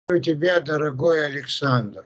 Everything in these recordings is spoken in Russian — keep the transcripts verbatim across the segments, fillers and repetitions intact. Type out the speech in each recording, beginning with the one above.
Тебя, дорогой Александр.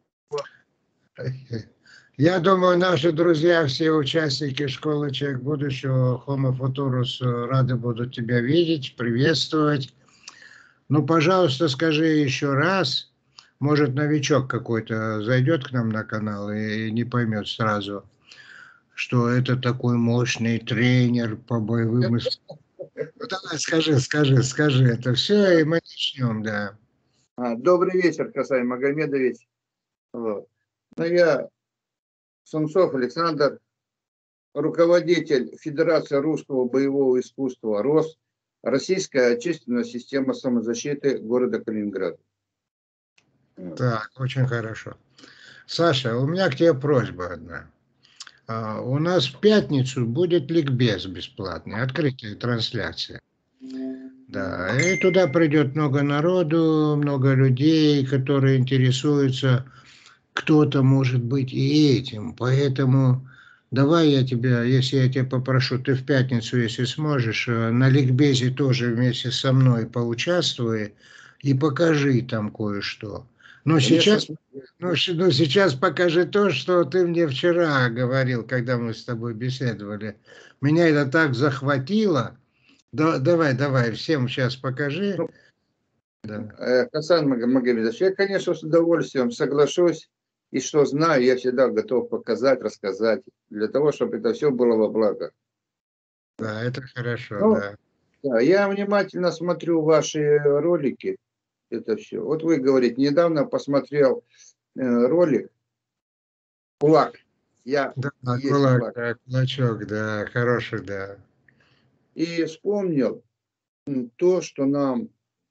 Я думаю, наши друзья, все участники школы «Человек будущего», Homo Futurus, рады будут тебя видеть, приветствовать. Ну, пожалуйста, скажи еще раз, может, новичок какой-то зайдет к нам на канал и не поймет сразу, что это такой мощный тренер по боевым искусствам. Ну, давай, скажи, скажи, скажи это все, и мы начнем, да. Добрый вечер, Касай Магомедович. Вот. Ну, я Сунцов Александр, руководитель Федерации русского боевого искусства РОС, Российская отечественная система самозащиты города Калининграда. Так, очень хорошо. Саша, у меня к тебе просьба одна. А, у нас в пятницу будет ликбез бесплатный, открытая трансляция. Да, и туда придет много народу, много людей, которые интересуются, кто-то может быть и этим. Поэтому давай я тебя, если я тебя попрошу, ты в пятницу, если сможешь, на ликбезе тоже вместе со мной поучаствуй и покажи там кое-что. Но сейчас, ну, ну, сейчас покажи то, что ты мне вчера говорил, когда мы с тобой беседовали. Меня это так захватило. Да, давай, давай, всем сейчас покажи. Ну, да. Хасан Магомедович, я, конечно, с удовольствием соглашусь. И что знаю, я всегда готов показать, рассказать, для того, чтобы это все было во благо. Да, это хорошо, ну, да. Да, я внимательно смотрю ваши ролики. Это все. Вот вы говорите, недавно посмотрел э, ролик «Кулак». Я да, есть кулак, кулак. да, кулачок, да, хороший, да. И вспомнил то, что нам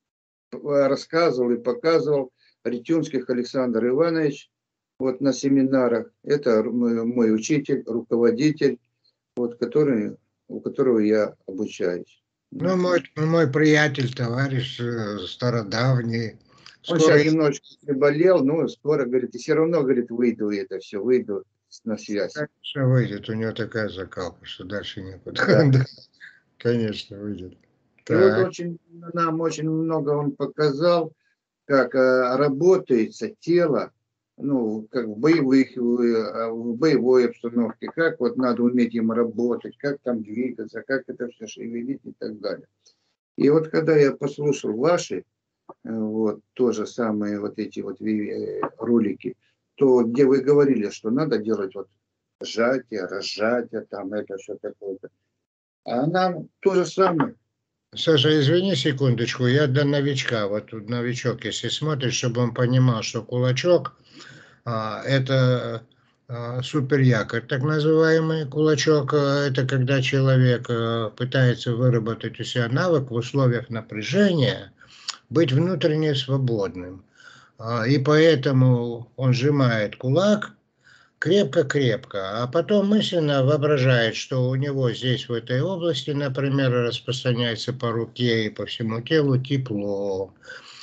рассказывал и показывал Ретюнских Александр Иванович вот на семинарах. Это мой учитель, руководитель, вот, который, у которого я обучаюсь. Ну, мой, мой приятель, товарищ стародавний. Он Скоро... сейчас немножечко приболел, но скоро, говорит, и все равно, говорит, выйду это все, выйду на связь. Конечно, выйдет, у него такая закалка, что дальше некуда. Да. Конечно, выйдет. И так. вот очень, нам очень много он показал, как э, работается тело, ну, как в боевых, в боевой обстановке, как вот надо уметь им работать, как там двигаться, как это все шевелить и так далее. И вот когда я послушал ваши, вот, то же самое, вот эти вот ролики, то где вы говорили, что надо делать вот сжатие, разжатие, там это все такое-то. А нам то же самое. Саша, извини секундочку, я для новичка, вот тут новичок, если смотрит, чтобы он понимал, что кулачок а, это а, супер якорь, так называемый кулачок, а, это когда человек а, пытается выработать у себя навык в условиях напряжения, быть внутренне свободным. А, и поэтому он сжимает кулак крепко-крепко, а потом мысленно воображает, что у него здесь, в этой области, например, распространяется по руке и по всему телу тепло,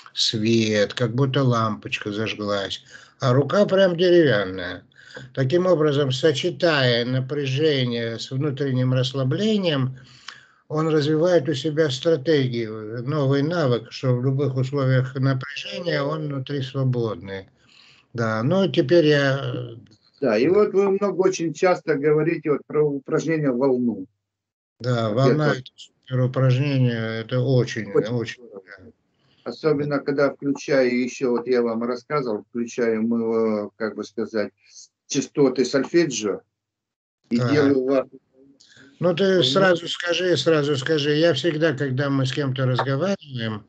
свет, как будто лампочка зажглась, а рука прям деревянная. Таким образом, сочетая напряжение с внутренним расслаблением, он развивает у себя стратегию, новый навык, что в любых условиях напряжения он внутри свободный. Да, ну теперь я... Да, и вот вы много очень часто говорите вот про упражнение волну. Да, волна это супер упражнение, это очень, очень. очень. Особенно, когда включаю еще, вот я вам рассказывал, включаю мы, как бы сказать, частоты сольфеджио и так. делаю вас. Ну ты сразу скажи, сразу скажи, я всегда, когда мы с кем-то разговариваем,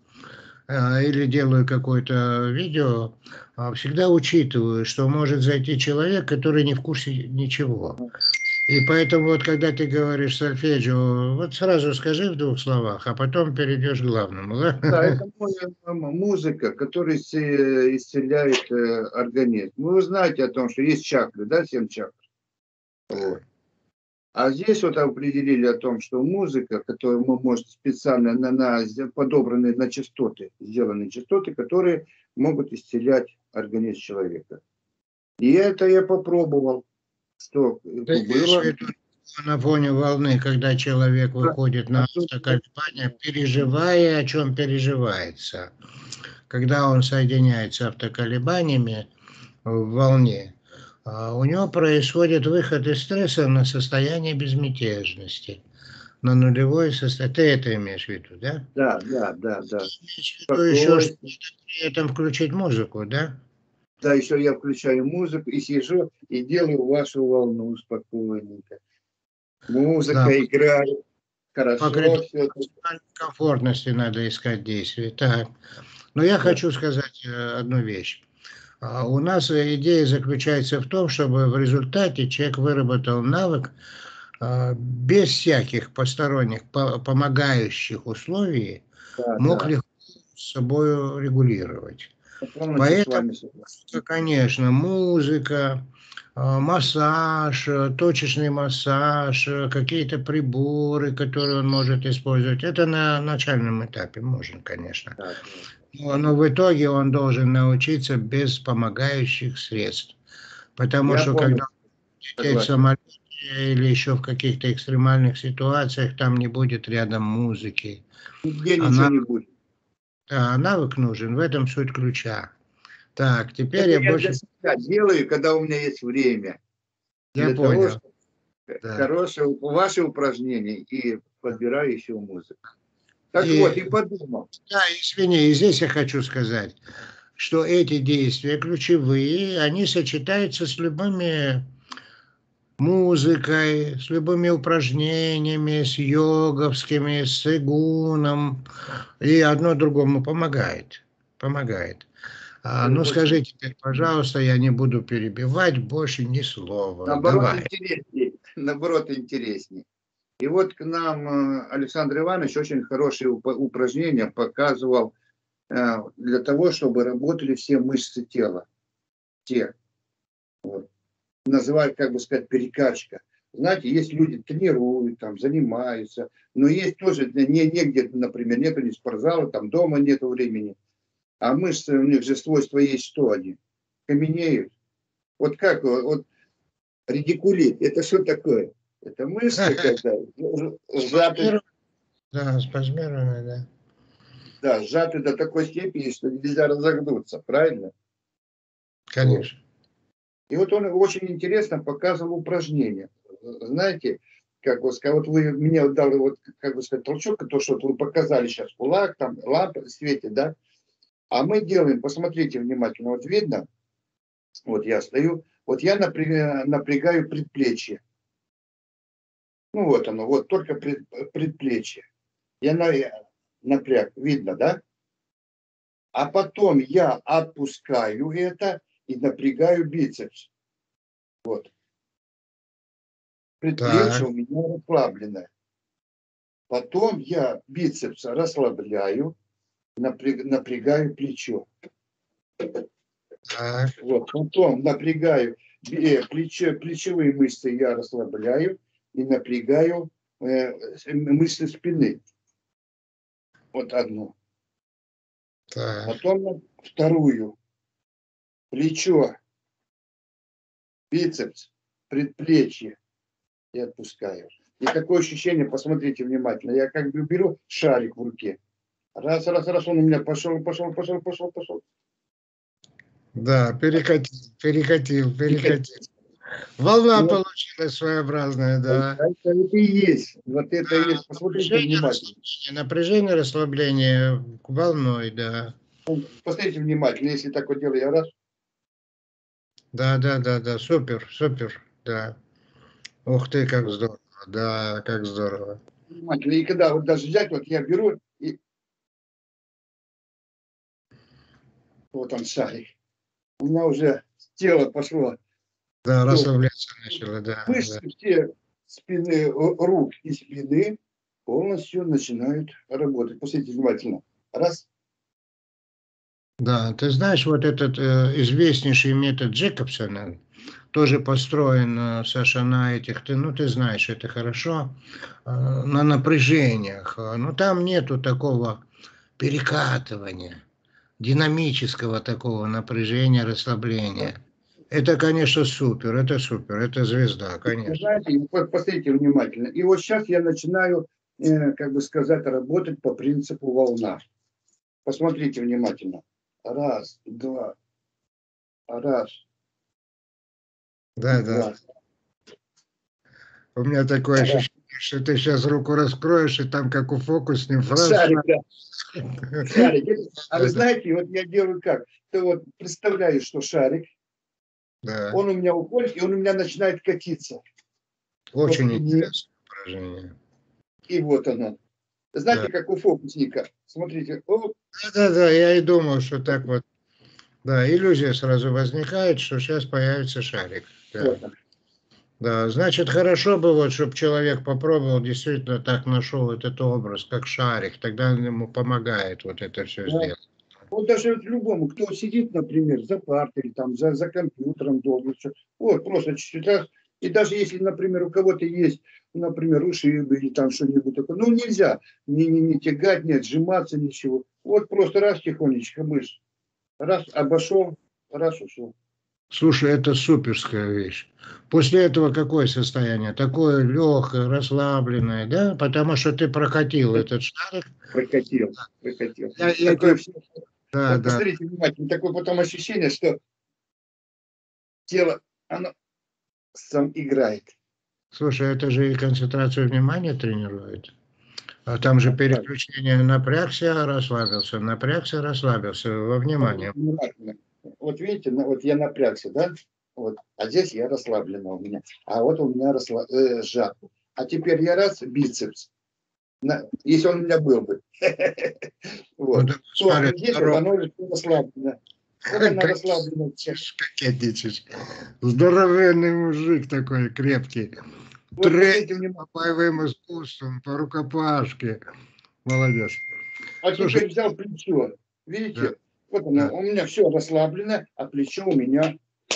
или делаю какое-то видео, всегда учитываю, что может зайти человек, который не в курсе ничего. И поэтому вот когда ты говоришь сольфеджио, вот сразу скажи в двух словах, а потом перейдешь к главному. Да, да это музыка, которая исцеляет организм. Вы знаете о том, что есть чакры, да, семь чакр. Вот. А здесь вот определили о том, что музыка, которую мы можем специально на, на подобранные на частоты, сделаны частоты, которые могут исцелять организм человека. И это я попробовал, что ты было. На фоне волны, когда человек выходит на автоколебания, переживая, о чем переживается. когда он соединяется автоколебаниями в волне, а, у него происходит выход из стресса на состояние безмятежности, на нулевое состояние. Ты это имеешь в виду, да? Да, да, да, Ты да. имеешь в виду еще, что Спокойствие. при этом включить музыку, да? Да, еще я включаю музыку и сижу и делаю вашу волну спокойненько. Да, Музыка играет, по хорошо критерию все. комфортности надо искать действия. Так. Но я Да. хочу сказать э, одну вещь. А у нас идея заключается в том, чтобы в результате человек выработал навык а, без всяких посторонних по- помогающих условий Да, мог да. легко с собой регулировать. Я полностью с Поэтому, вами согласен. конечно, музыка, а, массаж, э, точечный массаж, э, какие-то приборы, которые он может использовать, это на начальном этапе можно, конечно. Да, да. Но, но в итоге он должен научиться без помогающих средств. Потому Я что когда полностью лететь в согласен. самолете или еще в каких-то экстремальных ситуациях, там не будет рядом музыки. Нигде А ничего навык, не будет. да, навык нужен, в этом суть ключа. Так, теперь Это я я для больше... себя делаю, когда у меня есть время. Я Для того, понял, чтобы да. хорошие ваши упражнения и подбираю еще музыку. Так вот, и И, подумал. да, извини, и здесь я хочу сказать, что эти действия ключевые, они сочетаются с любыми музыкой, с любыми упражнениями, с йоговскими, с игуном, и одно другому помогает. Помогает. А, э, ну Очень, скажи теперь, пожалуйста, я не буду перебивать больше ни слова. наоборот, Давай. интереснее. Наоборот, интереснее. И вот к нам э, Александр Иванович очень хорошие уп- упражнения показывал э, для того, чтобы работали все мышцы тела. Те. Вот. Называют, как бы сказать, перекачка. Знаете, есть люди тренируют, там, занимаются, но есть тоже не, негде, например, нету ни спортзала, там дома нету времени. А мышцы, у них же свойства есть, что они? Каменеют. Вот как, вот, вот редикулит, это что такое? Это мышца, когда сжаты, Спазмированно, да, спазмированно, да. да, сжаты до такой степени, что нельзя разогнуться, правильно? Вот. Конечно. И вот он очень интересно показывал упражнения. Знаете, как вот сказать, вот вы мне вот дали вот, как бы сказать, толчок, то, что вот вы показали сейчас, кулак, там, лампа светит, да? А мы делаем, посмотрите внимательно, вот видно, вот я стою, вот я напрягаю, напрягаю предплечье. Ну вот оно, вот только пред, предплечье. Я на, напряг, видно, да? А потом я отпускаю это и напрягаю бицепс. Вот. Предплечье Так, у меня расслабленное. Потом я бицепс расслабляю, напряг, напрягаю плечо. так, Вот. Потом напрягаю э, плечо, плечевые мышцы, я расслабляю и напрягаю э, мышцы спины. Вот одну. так. Потом вторую. Плечо, бицепс, предплечье и отпускаю. И такое ощущение, посмотрите внимательно, я как бы беру шарик в руке. Раз, раз, раз, он у меня пошел, пошел, пошел, пошел, пошел. Да, перекатил, перекатил, И перекатил. Волна вот получилась своеобразная, это, да. это и есть. Вот это и есть. Посмотрите Напряжение, внимательно. расслабление, напряжение, расслабление волной, да. Посмотрите внимательно. Если так вот делаю, я раз. Да, да, да, да, супер, супер, да. Ух ты, как Вот, здорово, да, как здорово. внимательно. И когда вот даже взять, вот я беру, и вот он шарик. У меня уже тело пошло. Да, То расслабляться начало, да, да. мышцы все спины, рук и спины полностью начинают работать. Посмотрите внимательно. Раз. Да, ты знаешь, вот этот э, известнейший метод Джекобсона, тоже построен, э, Саша, на этих, ты, ну, ты знаешь это хорошо, э, на напряжениях. Э, Но там нету такого перекатывания, динамического такого напряжения, расслабления. Это, конечно, супер, это супер, это звезда, Вы конечно. знаете, вот посмотрите внимательно. И вот сейчас я начинаю, э, как бы сказать, работать по принципу волна. Посмотрите внимательно. Раз, два. Раз, Да, два. да. У меня такое Раз. ощущение, что ты сейчас руку раскроешь, и там, как у фокусника, фраза. Шарик, да. Шарик. А вы Да, знаете, вот я делаю как? Ты вот представляешь, что шарик, да. он у меня уходит, и он у меня начинает катиться. Вот Очень и нет, интересное упражнение. и вот оно. Да. Знаете, как у фокусника. Смотрите, оп, Да, да, да, я и думал, что так вот. Да, иллюзия сразу возникает, что сейчас появится шарик. Да. вот он. Да, значит, хорошо бы, вот, чтобы человек попробовал, действительно так нашел этот образ, как шарик, тогда он ему помогает вот это все Да. сделать. Вот даже вот любому, кто сидит, например, за партой, или там, за, за компьютером долго, всё, вот просто чуть-чуть раз. И даже если, например, у кого-то есть, например, ушибы или там что-нибудь такое, ну нельзя не, не, не тягать, не отжиматься, ничего. Вот просто раз тихонечко мышь, раз обошел, раз ушел. Слушай, это суперская вещь. После этого какое состояние? Такое легкое, расслабленное, да? Потому что ты прокатил этот шарик. Прокатил, прокатил. Я, я Такое, тебе... всё- Да, вот да. посмотрите внимательно, такое потом ощущение, что тело, оно сам играет. Слушай, это же и концентрацию внимания тренирует. А там же А как? переключение напрягся, расслабился, напрягся, расслабился во внимание. Внимательно. Вот видите, ну, вот я напрягся, да? Вот. А здесь я расслабленно у меня. А вот у меня расслаб... э, сжат. А теперь я раз, бицепс. На... Если он у меня был бы. Ну, Вот. да, То смотри, здесь вот здорово. оно уже расслаблено. Вот она расслаблена. Кокетничаешь, кокетничаешь. Здоровенный мужик такой, крепкий. Вот Тренер посмотрите по внимательно. боевым искусствам, по рукопашке. Молодец. А Слушай, теперь взял плечо. да, Видите? Вот да. оно, у меня все расслаблено, а плечо у меня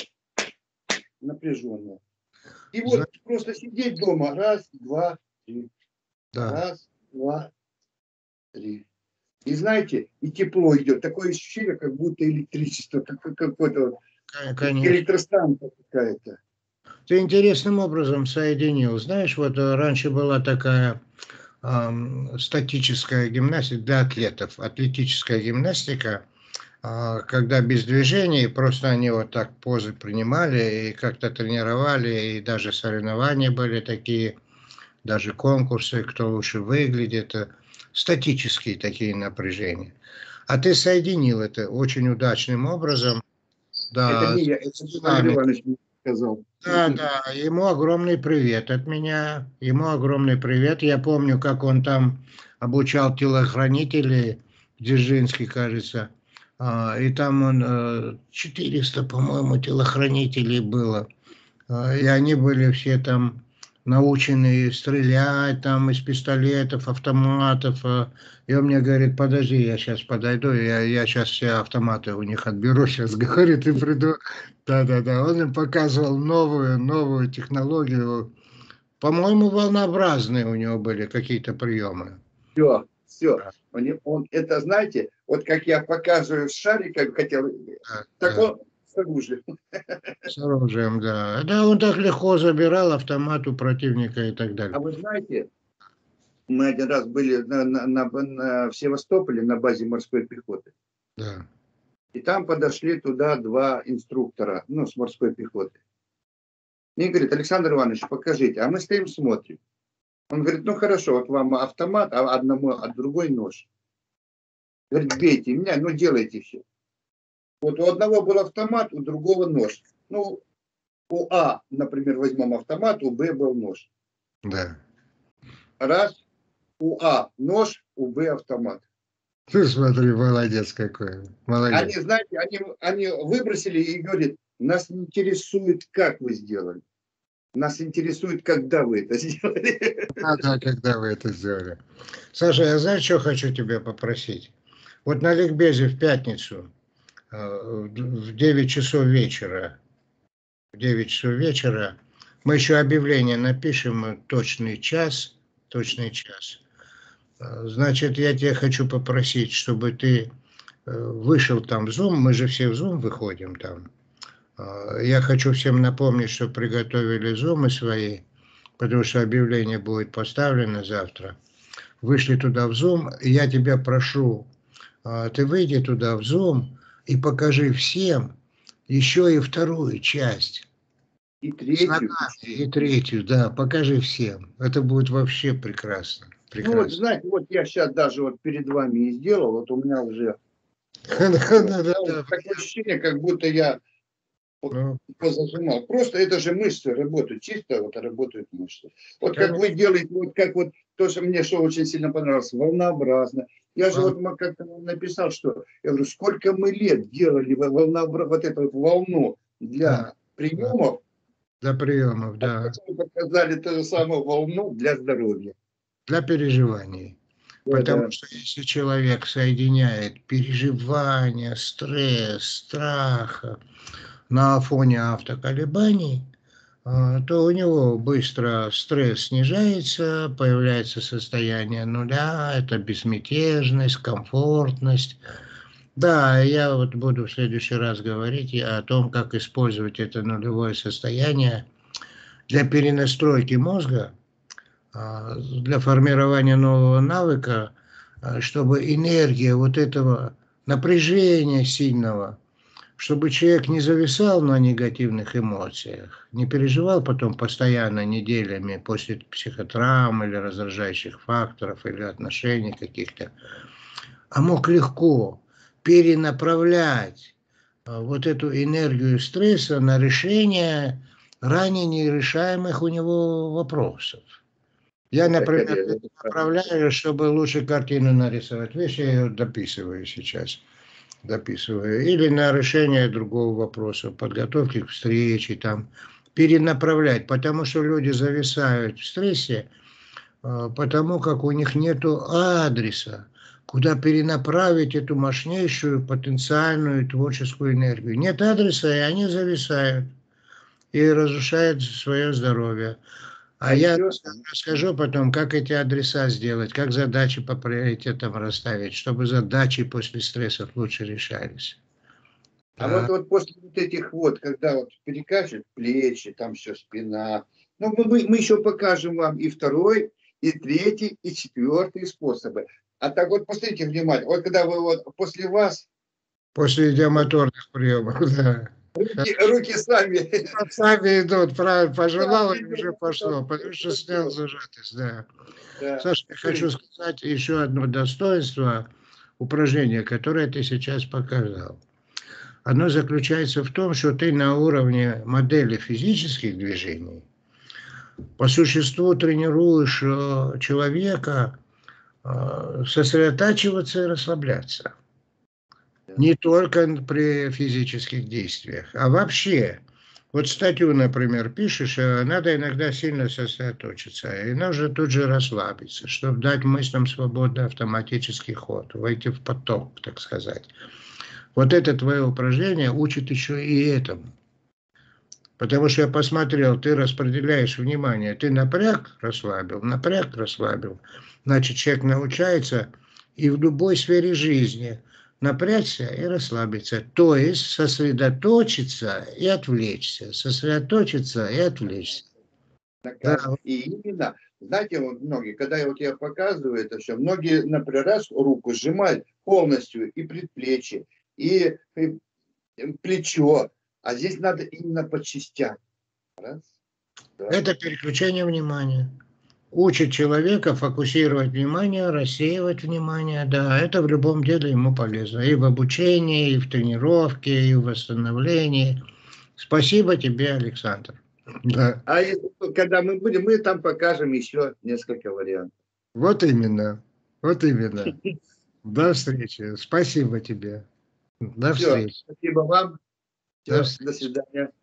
напряженное. И Зна- вот просто сидеть дома. Раз, два, три. да, Раз, два, три. И знаете, и тепло идет. Такое ощущение, как будто электричество, как, как какое-то вот, кон- э, конечно. электростанция какая-то. Ты интересным образом соединил. Знаешь, вот э, раньше была такая ам, статическая гимнастика для атлетов, атлетическая гимнастика, а, когда без движений, просто они вот так позы принимали и как-то тренировали, и даже соревнования были такие, даже конкурсы, кто лучше выглядит, э, статические такие напряжения. А ты соединил это очень удачным образом, Это да, не я, с это Александр динамикой. Иванович мне сказал. Да, да, ему огромный привет от меня, ему огромный привет. Я помню, как он там обучал телохранителей, Дзержинский, кажется, а, и там он э, четыреста, по-моему, телохранителей было. А, И они были все там научены стрелять там из пистолетов, автоматов. а. И он мне говорит, подожди, я сейчас подойду, я, я сейчас все автоматы у них отберу, сейчас, говорит, и приду. Да-да-да, он им показывал новую, новую технологию. По-моему, волнообразные у него были какие-то приемы. Все, все. Он, он, это, знаете, вот как я показываю с шариком, хотел, Да, так да, он с оружием. с оружием, да. Да, он так легко забирал автомат у противника и так А далее. вы знаете, мы один раз были на, на, на, на, в Севастополе на базе морской пехоты. Да. И там подошли туда два инструктора, ну, с морской пехоты. И говорит, Александр Иванович, покажите. А мы стоим, смотрим. Он говорит, ну хорошо, вот вам автомат, а одному, а другой нож. Говорит, бейте меня, ну делайте все. Вот у одного был автомат, у другого нож. Ну, у А, например, возьмем автомат, у Б был нож. Да. Раз, у А нож, у Б автомат. Ты смотри, молодец какой. Они, Молодец. знаете, они, они выбросили и говорят, нас не интересует, как вы сделали. Нас интересует, когда вы это сделали. А, да, когда вы это сделали. Саша, я знаешь, что хочу тебя попросить? Вот на ликбезе в пятницу э, в девять часов вечера, в девять часов вечера, мы еще объявление напишем, э, точный час, точный час. Э, Значит, я тебя хочу попросить, чтобы ты э, вышел там в Zoom, мы же все в Zoom выходим там. Э, Я хочу всем напомнить, что приготовили зумы свои, потому что объявление будет поставлено завтра. Вышли туда в Zoom, и я тебя прошу, а, ты выйди туда в Zoom и покажи всем еще и вторую часть. И С третью, ногами, и и третью, да, покажи всем. Это будет вообще прекрасно. Ну вот, Прекрасно. знаете, вот я сейчас даже вот перед вами и сделал, вот у меня уже Да, вот, да, да, вот да. такое ощущение, как будто я по- Ну, позажимал. Просто это же мышцы работают, чисто вот работают мышцы. Вот как вы конечно. делаете, вот как вот тоже мне что очень сильно понравилось, волнообразно. Я же вот м- как-то вам написал, что я говорю, сколько мы лет делали волнообра- вот эту вот волну Да, для да, приемов, для приемов, а да. сейчас вы показали ту же самую волну для здоровья. Для переживаний. Да, Потому да. что если человек соединяет переживания, стресс, страх на фоне автоколебаний, а, то у него быстро стресс снижается, появляется состояние нуля, это безмятежность, комфортность. Да, я вот буду в следующий раз говорить и о том, как использовать это нулевое состояние для перенастройки мозга, а, для формирования нового навыка, а, чтобы энергия вот этого напряжения сильного, чтобы человек не зависал на негативных эмоциях, не переживал потом постоянно неделями после психотравм или раздражающих факторов или отношений каких-то, а мог легко перенаправлять а, вот эту энергию стресса на решение ранее нерешаемых у него вопросов. Я, Это, например, конечно, это правда. направляю, чтобы лучше картину нарисовать. Видишь, я ее дописываю сейчас. Дописываю. Или на решение другого вопроса, подготовки к встрече, там, перенаправлять. Потому что люди зависают в стрессе, а, потому как у них нет адреса, куда перенаправить эту мощнейшую потенциальную творческую энергию. Нет адреса, и они зависают и разрушают свое здоровье. А А я еще, расскажу потом, как эти адреса сделать, как задачи по приоритетам расставить, чтобы задачи после стрессов лучше решались. а вот, Да. вот после вот этих вот, когда вот перекачивают плечи, там все спина, ну мы, мы мы еще покажем вам и второй, и третий, и четвертый способы. А так вот посмотрите внимательно, вот когда вы вот после вас После идиомоторных приемов, да. руки, руки сами, Сами идут, правильно, пожелал сами и идут, уже вот это пошло, потому что снял вот, зажатость, да. да. Саша, я хочу сказать еще одно достоинство упражнения, которое ты сейчас показал. Оно заключается в том, что ты на уровне модели физических движений по существу тренируешь э, человека э, сосредотачиваться и расслабляться. Не только при физических действиях, а вообще. Вот статью, например, пишешь, а надо иногда сильно сосредоточиться, и нужно тут же расслабиться, чтобы дать мыслям свободный автоматический ход, войти в поток, так сказать. Вот это твое упражнение учит еще и этому. Потому что я посмотрел, ты распределяешь внимание, ты напряг, расслабил, напряг, расслабил. Значит, человек научается и в любой сфере жизни напрячься и расслабиться. То есть сосредоточиться и отвлечься, сосредоточиться и отвлечься. Да, Так, и именно, знаете, вот многие, когда я вот я показываю это все, многие, например, раз руку сжимают полностью и предплечье, и, и плечо, а здесь надо именно по частям. Раз, два. это переключение внимания. Учит человека фокусировать внимание, рассеивать внимание. Да, это в любом деле ему полезно. И в обучении, и в тренировке, и в восстановлении. Спасибо тебе, Александр. Да. А если, когда мы будем, мы там покажем еще несколько вариантов. Вот именно. Вот именно. До встречи. Спасибо тебе. До Все, встречи. спасибо вам. До Все, до встречи. свидания.